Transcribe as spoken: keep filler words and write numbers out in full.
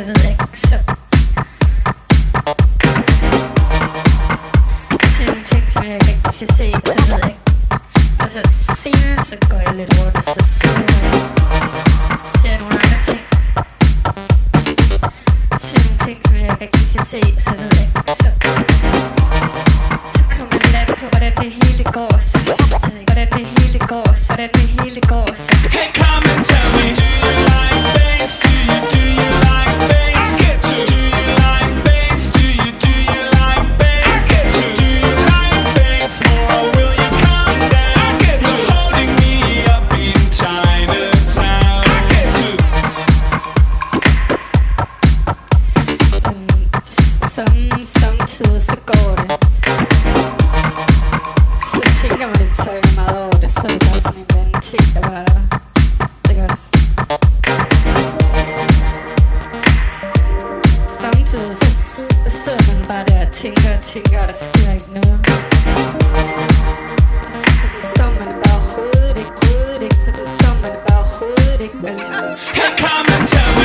ved jeg ikke, så til nogle ting, som jeg ikke kan se, så ved jeg ikke. Og så senere, så går jeg lidt rundt, og så ser jeg, ser jeg nogle andre ting. Ser nogle ting, som jeg ikke kan se, så ved jeg ikke, så så kommer lidt af på, hvordan det hele går, så hvordan det hele går, så hvordan det hele går, så hey, come and tell me, do you like bass? Do you, do you like bass? Get to, do you like bass? Do you, do you like bass? Get to, do you like bass? Or will you come down? Get to, holding me up in Chinatown. Get to, um, som, samtidig så går det. Så tænker man ikke så meget over det, så er det bare sådan en eller anden ting, der bare er der. Ikke også? Samtidig så, så sidder man bare der og tænker og tænker, og der sker ikke noget. Og så, så forstår man det bare overhovedet ikke, overhovedet ikke, så forstår man det bare overhovedet ikke. Men hey, come and tell me.